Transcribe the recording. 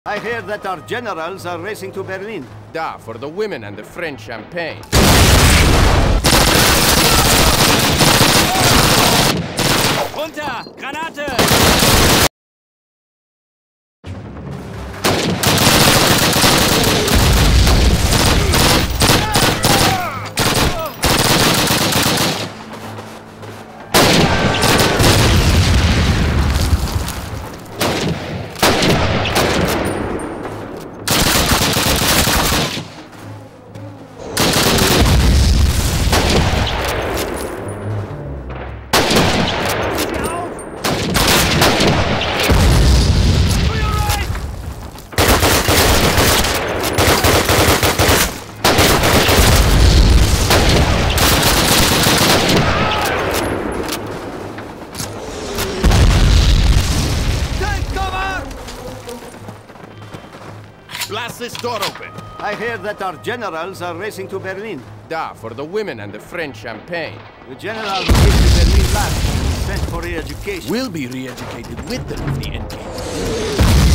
I hear that our generals are racing to Berlin. Da, for the women and the French champagne. Runter! Granate! Blast this door open. I hear that our generals are racing to Berlin. Da, for the women and the French champagne. The general who came to Berlin last was sent for re-education. We'll be re-educated with them if the end came.